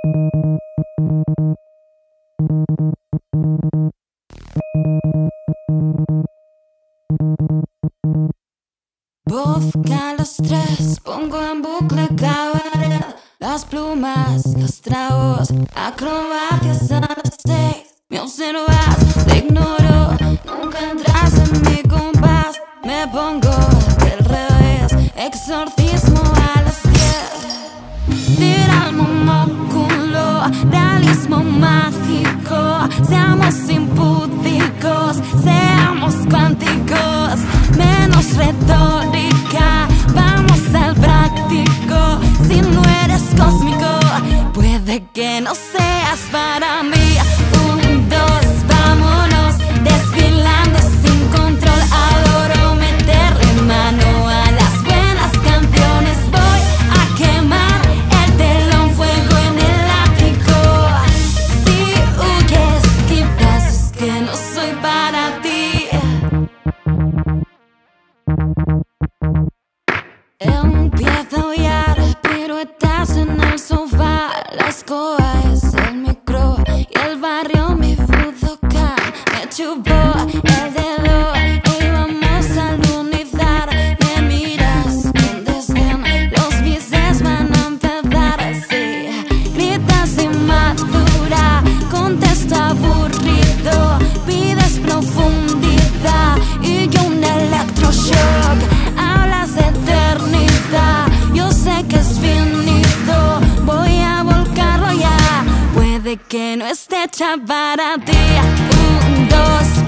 Busca los tres, pongo en bucle cabaret, las plumas, los tragos, acrobacias a las 6. Me observas, te ignoro, nunca entras en mi compás. Me pongo del revés, exorcismo a las 10. Tira el monóculo, realismo mágico. Seamos impúdicos, seamos cuánticos. Menos retórica, vamos al práctico. Si no eres cósmico, puede que no seas para mí. 1, 2, vámonos, desfilando sin control. Adoro meterle mano a las buenas canciones. Voy a quemar el telón, fuego en el ático. Si huyes, quizás es que no soy para ti. Empiezo a huyar, pero estás en el sofá. La escoba es el micro y el barrio mi Budokan. Me chupó el dedo y vamos a lunizar. Me miras con desdén, los bises van a empezar así. Gritas inmadura, contesta aburrido. Pides profundidad y yo un electroshock. Hablas de eternidad, yo sé que es finito. Voy a volcarlo ya, puede que no esté hecha para ti. 1, 2,